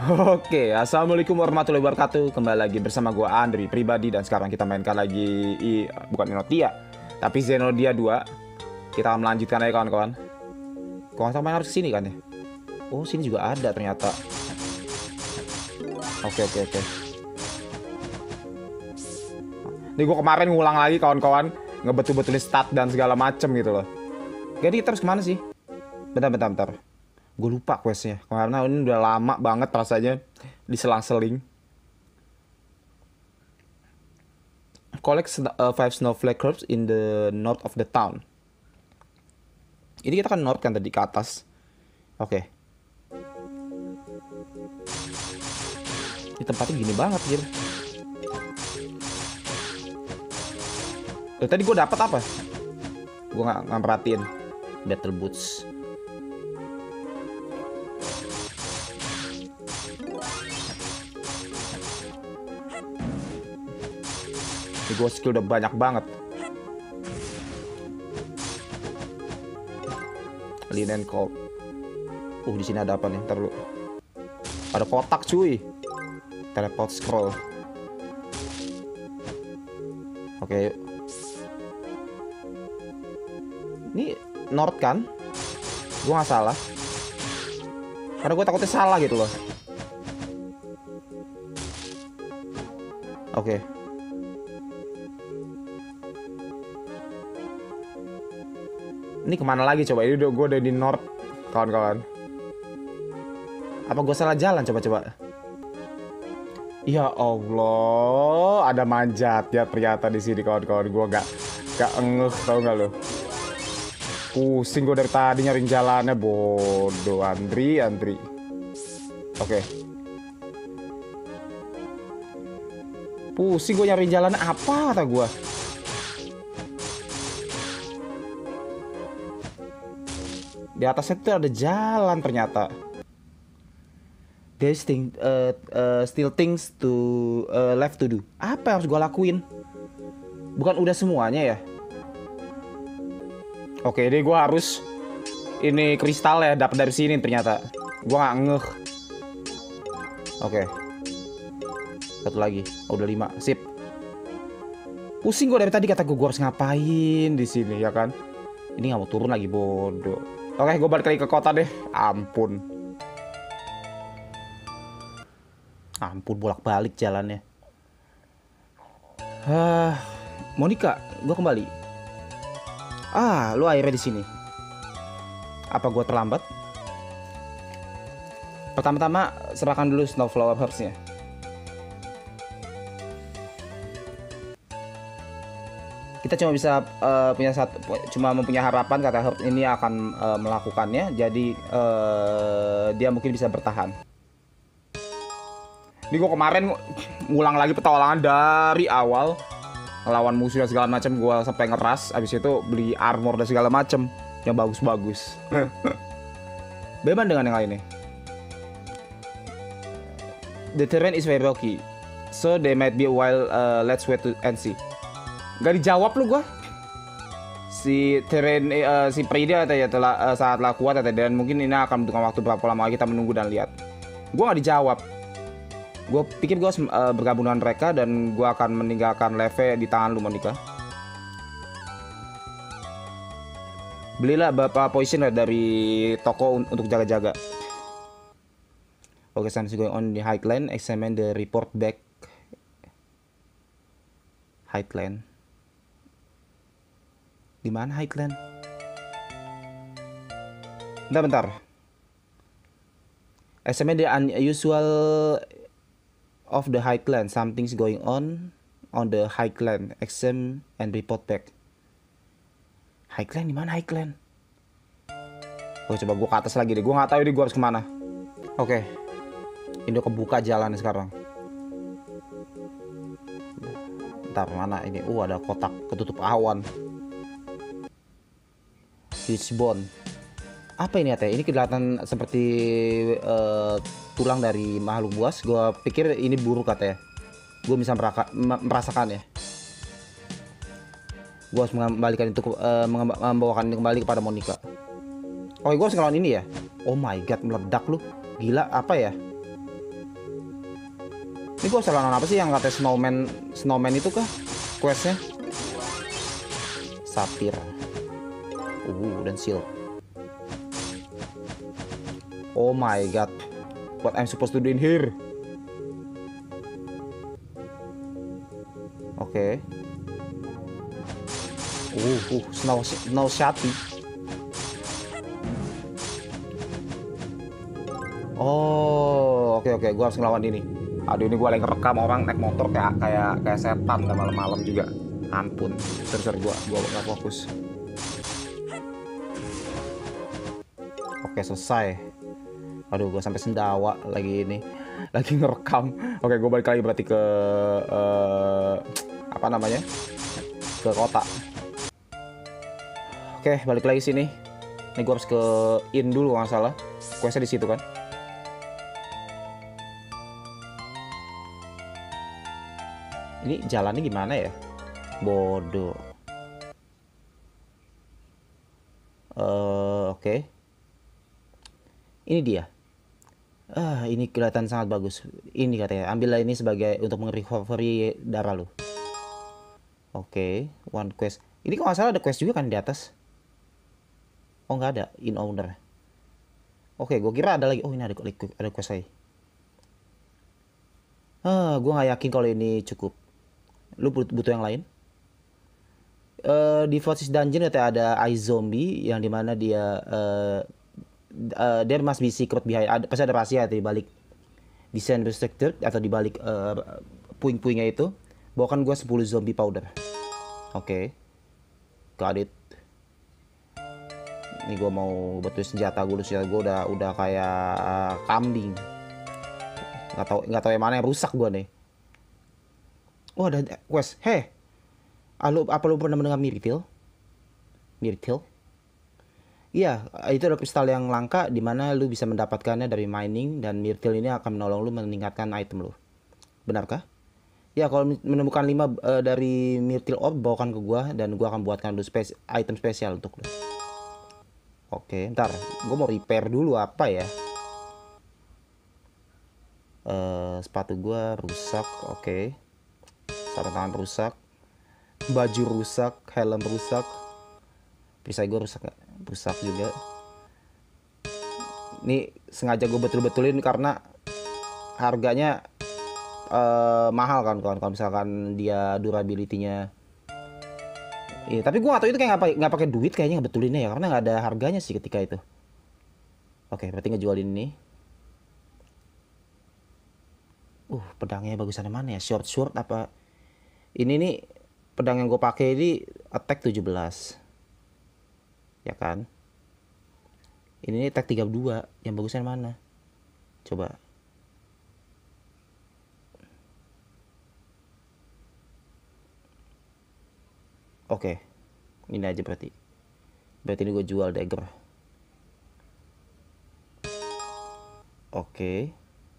Oke, assalamualaikum warahmatullahi wabarakatuh. Kembali lagi bersama gua Andri pribadi dan sekarang kita mainkan lagi bukan Inotia, tapi Xenodia 2. Kita akan melanjutkan aja kawan-kawan. Kalau nggak main harus kesini kan ya? Oh, sini juga ada ternyata. Oke. Ini gua kemarin ngulang lagi kawan-kawan, ngebetul-betulin stat dan segala macem gitu loh. Jadi terus kemana sih? Bentar. Gue lupa questnya karena ini udah lama banget rasanya diselang-seling. Collect 5 snowflake curbs in the north of the town. Ini kita kan north kan tadi ke atas. Oke. Ini tempatnya gini banget gitu. Tadi gue dapat apa? Gue nggak perhatiin. Battle boots. Ini gue skill udah banyak banget. Linen cold. Di sini ada apa nih? Ntar dulu. Ada kotak cuy. Teleport scroll. Oke. Ini north kan? Gue nggak salah. Karena gue takutnya salah gitu loh. Oke. Ini kemana lagi coba? Ini gue udah di north, kawan-kawan. Apa gue salah jalan? Coba. Ya Allah, ada manjat ya ternyata di sini kawan-kawan. Gue gak engeh, tau gak lo? Pusing gue dari tadi nyariin jalannya, bodoh Andri. Oke. Pusing gue nyariin jalannya apa kata gue? Di atasnya tuh ada jalan ternyata. There's still things to left to do. Apa yang harus gue lakuin? Bukan udah semuanya ya? Oke, ini gue harus ini kristal ya dapat dari sini ternyata. Gue nggak ngeh. Oke. Satu lagi. Oh, udah 5. Sip. Pusing gue dari tadi kata gue harus ngapain di sini ya kan? Ini nggak mau turun lagi bodoh. Oke, gue balik lagi ke kota deh. Ampun, bolak-balik jalannya. Monica, gue kembali. Lu akhirnya di sini. Apa gue terlambat? Pertama-tama serahkan dulu Snowflower Herbs-nya. Kita cuma bisa mempunyai harapan kata Herb ini akan melakukannya. Jadi dia mungkin bisa bertahan. Ini gue kemarin ngulang lagi petualangan dari awal, ngelawan musuh dan segala macam. Gue sampai ngeras. Abis itu beli armor dan segala macam yang bagus-bagus. Bagaimana dengan yang lainnya? The terrain is very rocky, so they might be a while. Let's wait and see. Gak dijawab lu gua. Si Prida katanya sangatlah kuat dan mungkin ini akan membutuhkan waktu berapa lama kita menunggu dan lihat. Gua gak dijawab. Gua pikir gua bergabung dengan mereka dan gua akan meninggalkan Leve di tangan lu, Monica. Belilah beberapa poison dari toko untuk jaga-jaga. Okay, something going on di Highland. Examine the report back. Highland. Di mana Highland? Bentar. Examine the unusual of the Highland. Something's going on the Highland. Examine and report back. Highland di mana Highland? Coba gue ke atas lagi deh. Gue nggak tahu ini gue harus kemana. Oke. Ini udah kebuka jalan sekarang. Bentar, mana ini? Ada kotak ketutup awan. Fishbone. Apa ini ya teh? Ini kelihatan seperti tulang dari makhluk buas. Gue pikir ini buruk katanya. Gue bisa merasakan ya. Gue harus mengembalikan itu, membawakan ini kembali kepada Monica. Oh, gue harus ngelawan ini ya? Oh my god, meledak lu. Gila, apa ya? Ini gua salah apa sih yang katanya snowman itu kah questnya? Sapphire. Dan seal. Oh my god. What I'm supposed to do in here? Oke. Snow Shati. Oh, oke. Gua harus ngelawan ini. Aduh, ini gua lagi ngerekam orang naik motor kayak setan dan malam-malam juga. Ampun. Terus gua nggak fokus. Oke, selesai. Aduh, gue sampai sendawa lagi ini, lagi ngerekam. Oke, gue balik lagi berarti ke apa namanya, ke kota. Oke, balik lagi sini. Ini gue harus ke in dulu kalau nggak salah. Questnya di situ kan. Ini jalannya gimana ya? Bodoh. Oke. Ini dia. Ini kelihatan sangat bagus. Ini katanya, ambillah ini sebagai untuk merecovery darah lo. Oke, one quest. Ini kalau nggak salah ada quest juga kan di atas. Oh, nggak ada, in owner. Oke, gue kira ada lagi. Oh, ini ada quest lagi. Gue nggak yakin kalau ini cukup. Lu butuh yang lain? Di Fortress Dungeon katanya ada Ice Zombie yang dimana dia there must be secret behind. Pasti ada rahasia di balik desain restricted atau di balik puing-puingnya itu. Bawakan gue 10 zombie powder. Oke. Got it. Ini gue mau betul senjata gue udah kayak kambing. Nggak tahu yang mana yang rusak gue nih. Oh, ada quest. Apa lu pernah mendengar Myrtil? Iya, itu adalah kristal yang langka di mana lu bisa mendapatkannya dari mining, dan Myrtil ini akan menolong lu meningkatkan item lu. Benarkah? Ya, kalau menemukan 5 dari Myrtil Orb, bawakan ke gua dan gua akan buatkan lu item spesial untuk lu. Oke, ntar gua mau repair dulu apa ya? Sepatu gua rusak, oke. Sarung tangan rusak. Baju rusak, helm rusak. Perisai gue rusak gak? Rusak juga. Ini sengaja gue betul-betulin karena harganya mahal kan kalau misalkan dia durability-nya. Iya, tapi gue gak tahu itu kayak nggak pakai duit kayaknya ngebetulinnya ya, karena nggak ada harganya sih ketika itu. Oke, berarti ngejualin ini. Pedangnya bagusan mana ya? Short apa? Ini nih pedang yang gue pakai ini attack 17. Ya kan? Ini attack 32. Yang bagusnya mana? Coba. Oke. Ini aja berarti. Berarti ini gue jual dagger. Oke.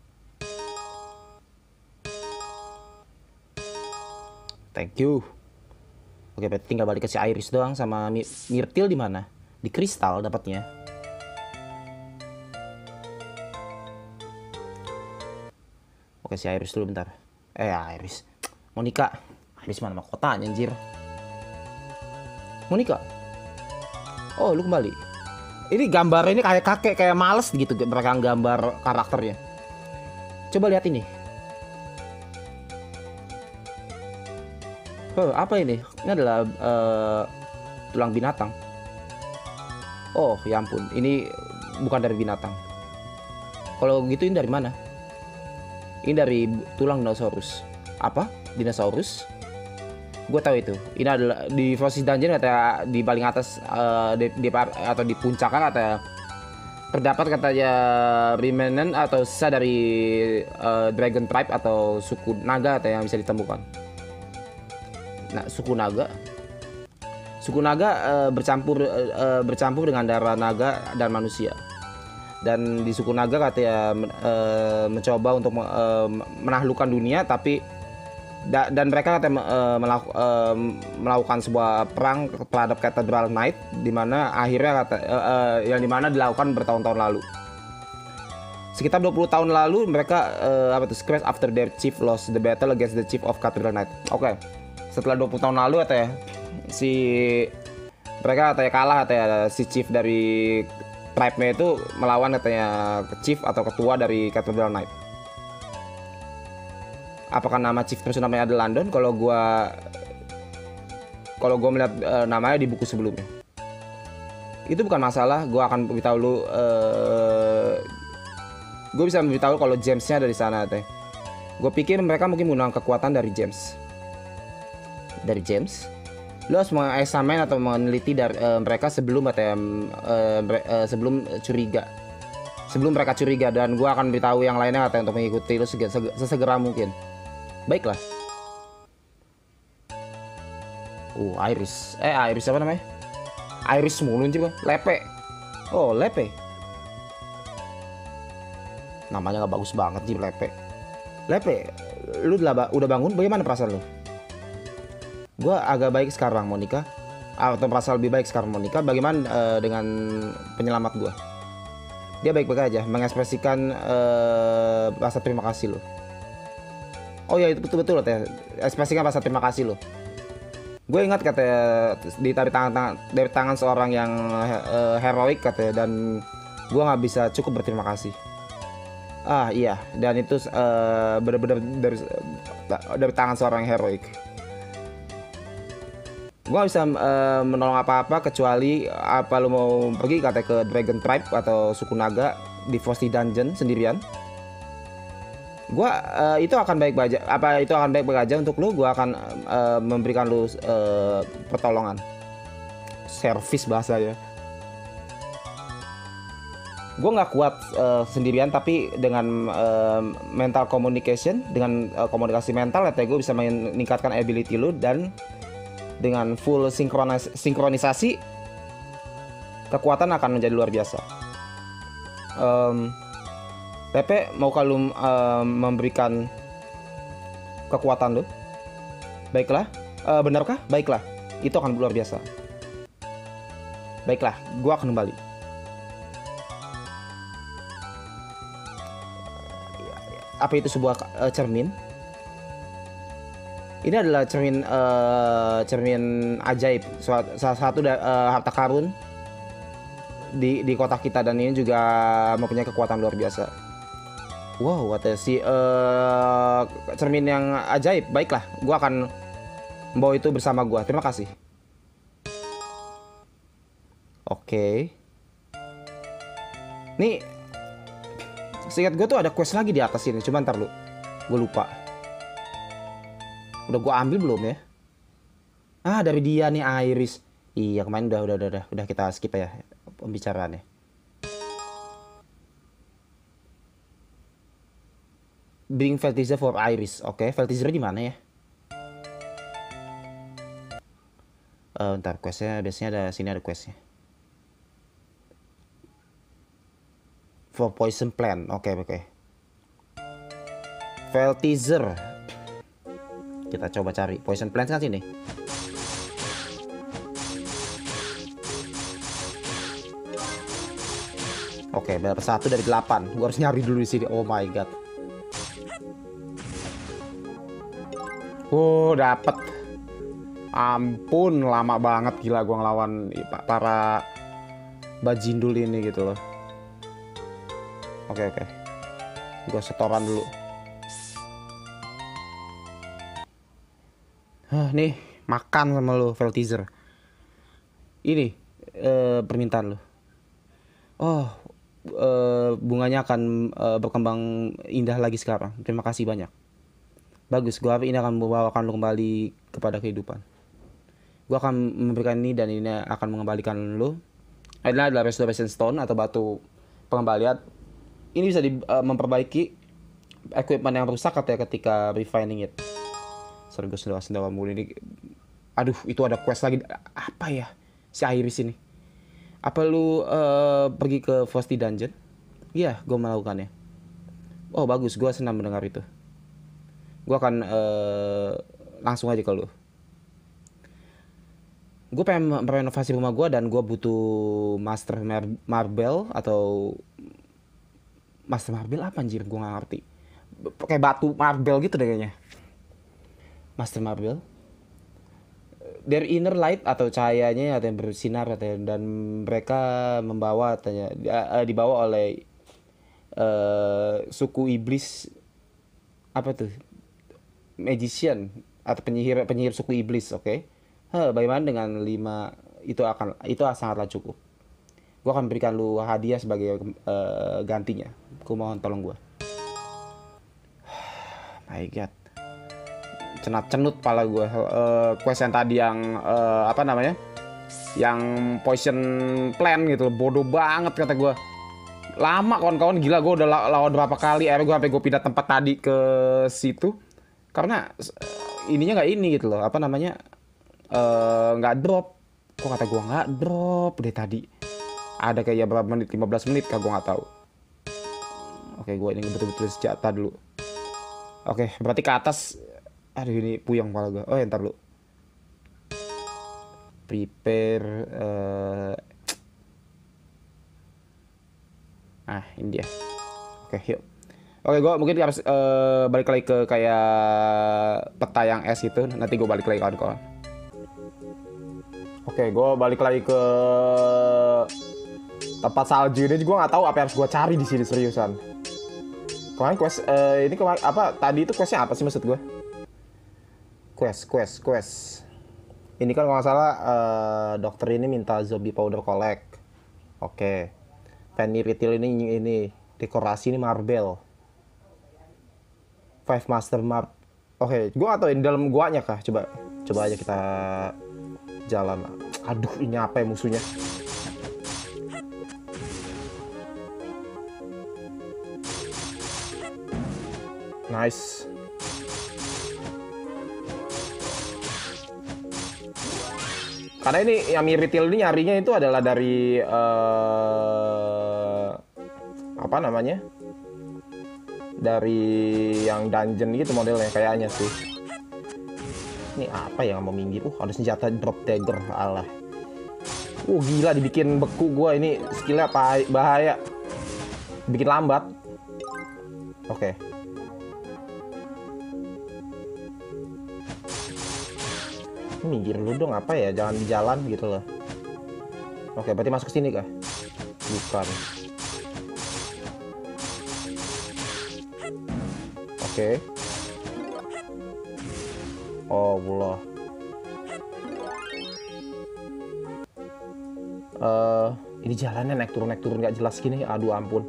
Thank you. Oke, berarti tinggal balik ke si Iris doang. Sama Myrtil di mana? Di kristal dapatnya. Oke, si Iris dulu bentar. Iris. Monica. Iris mana mahkotanya anjir. Monica. Oh, lu kembali. Ini gambarnya ini kayak kakek, kayak males gitu mereka gambar karakternya. Coba lihat ini. Apa ini? Ini adalah tulang binatang. Oh, ya ampun. Ini bukan dari binatang. Kalau gitu ini dari mana? Ini dari tulang dinosaurus. Apa? Dinosaurus? Gue tahu itu. Ini adalah di Fortress Dungeon kata di paling atas atau di puncak kan kata terdapat katanya remnant atau sisa dari Dragon Tribe atau suku naga atau yang bisa ditemukan. Nah, suku naga bercampur dengan darah naga dan manusia. Dan di suku naga katanya mencoba untuk menaklukkan dunia, tapi dan mereka katanya melakukan sebuah perang terhadap Cathedral Knight, di mana akhirnya yang dimana dilakukan bertahun-tahun lalu. Sekitar 20 tahun lalu mereka scratch after their chief lost the battle against the chief of Cathedral Knight. Oke. Setelah 20 tahun lalu katanya si mereka katanya kalah katanya si chief dari tribe-nya itu melawan katanya chief atau ketua dari Cathedral Knight. Apakah nama chief tersebut namanya ada London? Kalau gua melihat namanya di buku sebelumnya. Itu bukan masalah, gua akan beritahu lu gue bisa memberitahu kalau James-nya dari sana teh. Gue pikir mereka mungkin menggunakan kekuatan dari James. Dari James. Lo harus mengeksamen atau meneliti dari mereka sebelum sebelum curiga. Sebelum mereka curiga, dan gue akan beritahu yang lainnya katanya untuk mengikuti lo sesegera mungkin. Baiklah. Iris. Iris apa namanya? Iris mulu juga. Lepe. Oh, Lepe. Namanya nggak bagus banget sih, Lepe. Lepe, lu udah bangun? Bagaimana perasaan lu? Gue agak baik sekarang, Monica. Atau perasaan lebih baik sekarang, Monica. Bagaimana dengan penyelamat gue? Dia baik-baik aja, mengekspresikan rasa terima kasih lo. Oh ya, itu betul-betul katanya. Ekspresikan rasa terima kasih lo. Gue ingat katanya dari tangan seorang yang heroik katanya, dan gue nggak bisa cukup berterima kasih. Iya, dan itu benar-benar dari tangan seorang heroik. Gue gak bisa menolong apa-apa kecuali apa lu mau pergi katanya ke Dragon Tribe atau suku naga di Frosty Dungeon sendirian. Gue itu akan baik-baik aja. Apa itu akan baik-baik aja untuk lu? Gue akan memberikan lu pertolongan, servis bahasanya. Gue nggak kuat sendirian, tapi dengan mental communication, dengan komunikasi mental, ya gue bisa meningkatkan ability lu, dan dengan full sinkronisasi kekuatan akan menjadi luar biasa. Pepe, mau kalau memberikan kekuatan lu? Baiklah. Benarkah? Baiklah. Itu akan luar biasa. Baiklah, gue akan kembali. Apa itu sebuah cermin? Ini adalah cermin ajaib, salah satu harta karun di kota kita, dan ini juga mempunyai kekuatan luar biasa. Wow, kata si cermin yang ajaib. Baiklah, gua akan membawa itu bersama gua. Terima kasih. Oke. Nih, seingat gue tuh ada quest lagi di atas ini. Coba ntar lu, gue lupa. Udah gue ambil belum ya? Dari dia nih, Iris. Iya, kemarin udah kita skip ya pembicaraannya. Bring Veltizer for Iris. Oke, Veltizer di mana ya? Ntar questnya biasanya ada sini, ada questnya. For Poison Plant. Oke. Veltizer. Kita coba cari Poison Plant kan sini. Oke, baru 1 dari 8. Gua harus nyari dulu di sini. Oh my god. Dapet. Ampun, lama banget gila gua ngelawan para bajindul ini gitu loh. Oke. Gue setoran dulu. Nih, makan sama lo, Veltizer. Ini permintaan lo. Bunganya akan berkembang indah lagi sekarang. Terima kasih banyak. Bagus, ini akan membawakan lo kembali kepada kehidupan. Gue akan memberikan ini, dan ini akan mengembalikan lo. Ini adalah Restoration Stone atau batu pengembalian. Ini bisa memperbaiki equipment yang rusak katanya ketika refining it. Sergus sendawa mulu ini. Aduh, itu ada quest lagi. Apa ya si Iris ini? Apa lu pergi ke Frosty Dungeon? Iya, gue melakukannya. Oh bagus, gue senang mendengar itu. Gue akan langsung aja ke lu. Gue pengen merenovasi rumah gue, dan gue butuh master marble atau Master Marble apa anjir? Gue nggak ngerti. Pakai batu marble gitu deh kayaknya. Master Marble. Their inner light atau cahayanya atau yang bersinar atau dan mereka membawa katanya dibawa oleh suku iblis apa tuh? Magician atau penyihir suku iblis, oke? Bagaimana dengan 5 itu sangatlah cukup. Gue akan berikan lu hadiah sebagai gantinya. Gue mohon tolong gue. My God. Cenut pala gue. Quest yang tadi yang apa namanya? Yang poison plan gitu. Bodoh banget kata gue. Lama kawan-kawan, gila gue udah lawan berapa kali. Akhirnya gue sampai gue pindah tempat tadi ke situ. Karena ininya nggak ini gitu loh. Apa namanya? Nggak drop. Kok kata gue nggak drop deh tadi. Ada kayak berapa menit, 15 menit kah gue nggak tahu. Oke, gue ini betul-betul senjata dulu. Oke, berarti ke atas. Aduh, ini puyeng kepala gue. Oh, ntar dulu. Prepare. Ini dia. Oke, yuk. Oke, gue mungkin harus balik lagi ke kayak peta yang es itu. Nanti gue balik lagi kawan-kawan. Oke, gue balik lagi ke tempat salju ini. Gue nggak tahu apa yang harus gue cari di sini, seriusan. Kemarin quest ini apa tadi itu questnya apa sih maksud gue? Quest. Ini kan kalau nggak salah dokter ini minta zombie powder collect. Oke. Penny retail ini dekorasi ini marble. 5 master mark. Oke, gue nggak tahu ini dalam guanya kah? Coba aja kita jalan. Aduh, ini apa ya musuhnya? Nice. Karena ini yang Miritil ini nyarinya itu adalah dari apa namanya? Dari yang dungeon gitu modelnya kayaknya sih. Ini apa yang mau minggir? Ada senjata drop dagger, alah. Gila dibikin beku gua ini, skillnya bahaya. Bikin lambat. Oke. Minggir dulu dong, apa ya? Jangan di jalan gitu loh. Oke, berarti masuk ke sini kah? Bukan. Oke. Oh, Allah. Ini jalannya naik turun nggak jelas gini. Aduh ampun.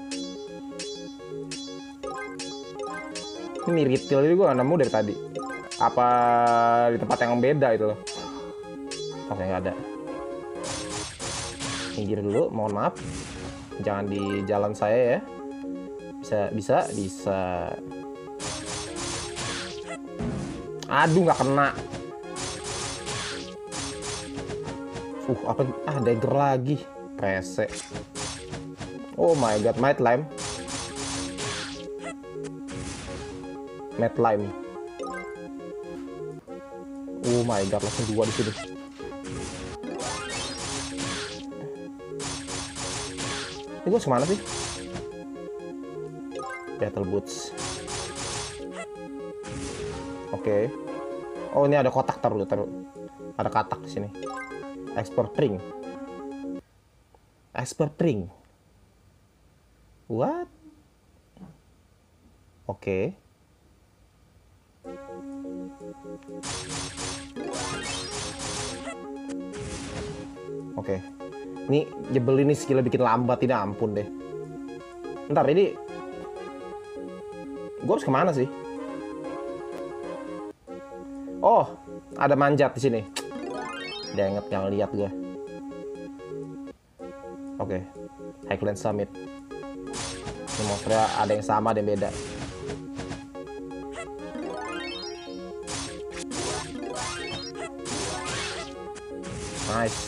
Ini Miritil ini gue nggak nemu dari tadi. Apa di tempat yang beda itu loh. Oke, nggak ada. Minggir dulu, mohon maaf. Jangan di jalan saya ya. Bisa. Aduh, nggak kena. Apa? Dagger lagi. Rese. Oh my god, Mad Lime. Oh my god, langsung 2 di sini. Ini gue kemana sih? Battle Boots. Oke. Oh, ini ada kotak, taruh. Ada katak di sini. Expert ring. What? Oke. Oke. Ini jebel ini skill bikin lambat, tidak ampun deh. Bentar, ini gue harus kemana sih? Oh, ada manjat di sini. Udah nggak lihat gue. Oke. Highland Summit. Ini monsternya ada yang sama, ada yang beda. Nice.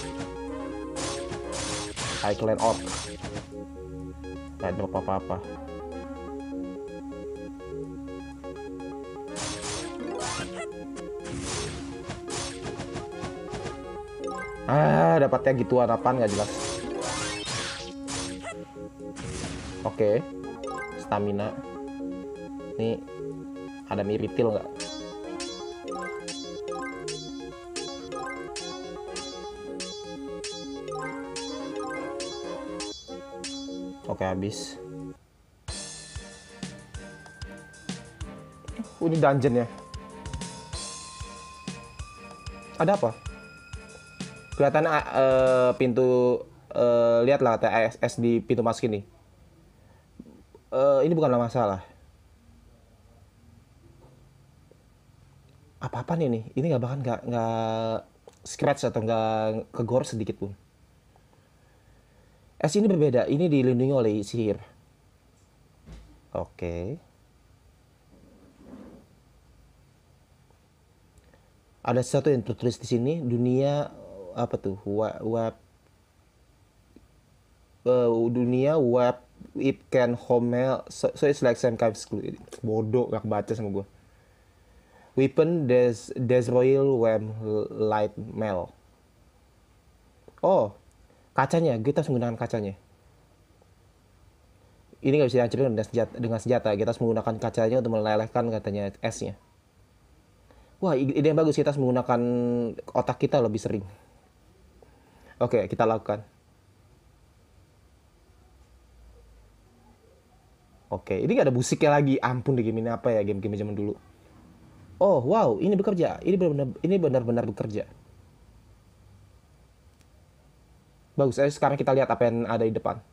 Highland Orc. Gak drop apa-apa. Dapatnya gituan apaan nggak jelas. Oke. stamina. Nih ada miritil nggak? Oke, habis. Ini dungeon ya. Ada apa? Kelihatan pintu, lihatlah TASS di pintu masuk ini. Ini bukanlah masalah. Apa-apaan ini? Ini nggak bahkan nggak scratch atau nggak kegor sedikit pun. Es ini berbeda. Ini dilindungi oleh sihir. Oke. Ada sesuatu yang tertulis di sini. Dunia apa tuh? Dunia web it can home, so it's like same kind of school. Bodoh, gak baca sama gue. Weapon des royal web light mail. Oh, kacanya, kita harus menggunakan kacanya. Ini nggak bisa dihancurin dengan senjata. Kita harus menggunakan kacanya untuk melelehkan katanya S-nya. Wah, ide yang bagus. Kita harus menggunakan otak kita lebih sering. Oke, kita lakukan. Oke, ini nggak ada musiknya lagi. Ampun, di game ini apa ya, game-game zaman dulu. Oh, wow, ini bekerja. Ini benar-benar bekerja. Bagus, sekarang kita lihat apa yang ada di depan.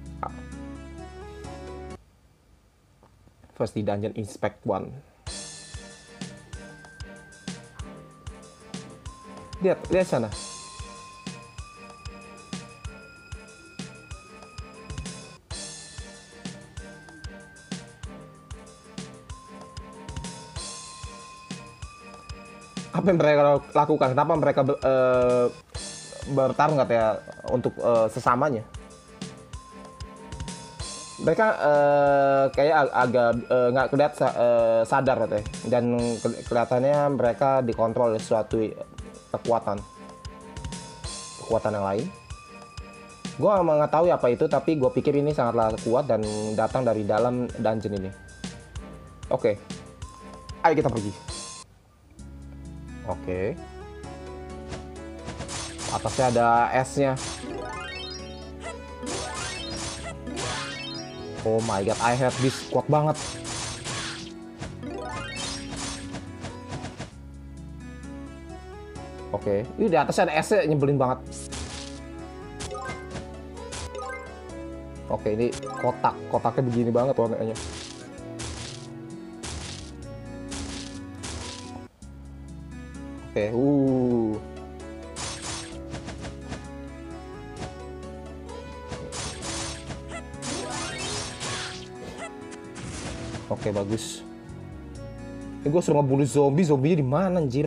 First di dungeon inspect 1. Lihat sana. Apa yang mereka lakukan? Kenapa mereka bertarung katanya untuk sesamanya? Mereka kayak agak nggak kelihatan sadar katanya, dan kelihatannya mereka dikontrol oleh suatu kekuatan yang lain. Gue nggak mengetahui apa itu, tapi gue pikir ini sangatlah kuat dan datang dari dalam dungeon ini. Oke, ayo kita pergi. Oke. Atasnya ada S-nya. Oh my god, I have this, kuat banget. Oke, ini di atasnya ada S-nya, nyebelin banget. Oke, ini kotaknya begini banget warnanya. Oke, Oke, bagus. Ini gue suruh ngebunuh zombinya di mana anjir?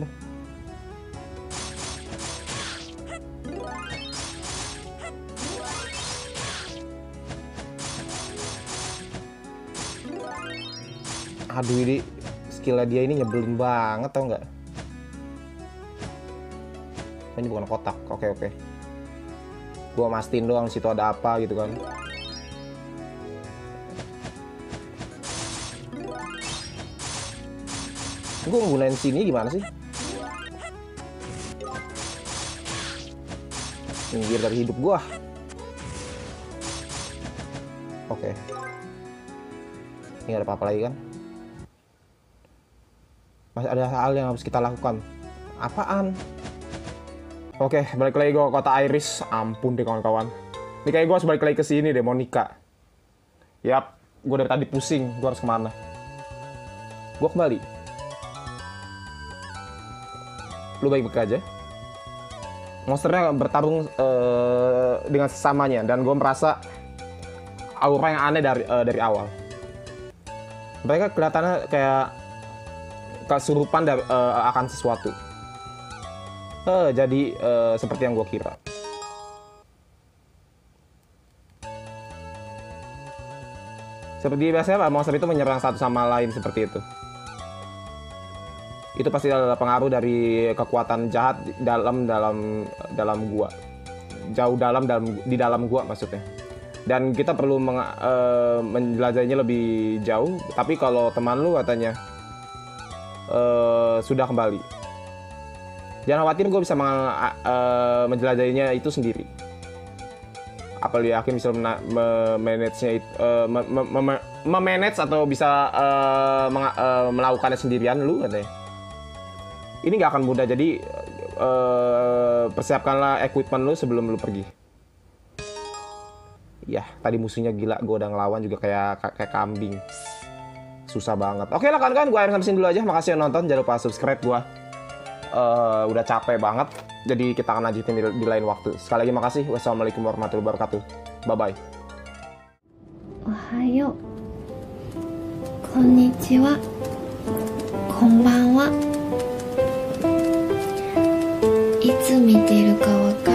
Aduh, ini skillnya dia ini nyebelin banget, tau nggak? Ini bukan kotak. Oke. Gua mastiin doang situ ada apa gitu kan. Gue nggunain sini gimana sih? Minggir dari hidup gua. Oke. Ini ada apa-apa lagi kan? Masih ada hal yang harus kita lakukan. Apaan? Oke, balik lagi gue ke kota Iris. Ampun deh kawan-kawan. Ini kayak gue harus balik lagi ke sini deh, Monica. Yap, gue dari tadi pusing. Gue harus kemana? Gue kembali. Lu baik-baik aja. Monsternya bertarung dengan sesamanya, dan gue merasa aura yang aneh dari awal. Mereka kelihatannya kayak kesurupan akan sesuatu. Jadi seperti yang gue kira. Seperti biasanya monster itu menyerang satu sama lain seperti itu. Itu pasti adalah pengaruh dari kekuatan jahat dalam gua. Jauh di dalam gua maksudnya. Dan kita perlu menjelajahinya lebih jauh. Tapi kalau teman lu katanya sudah kembali, jangan khawatir, gue bisa menjelajahinya itu sendiri. Apa lu yakin bisa memanage-nya memanage atau bisa melakukannya sendirian lu katanya? Ini nggak akan mudah, jadi persiapkanlah equipment lu sebelum lu pergi. Ya, tadi musuhnya gila, gue udah ngelawan juga kayak kambing. Susah banget. Oke lah kan, gue sampai sini dulu aja. Makasih yang nonton, jangan lupa subscribe gue. Udah capek banget. Jadi kita akan lanjutin di lain waktu. Sekali lagi makasih. Wassalamualaikum warahmatullahi wabarakatuh. Bye-bye. Ohayo. Konnichiwa. Konbanwa. いつ見てるかわ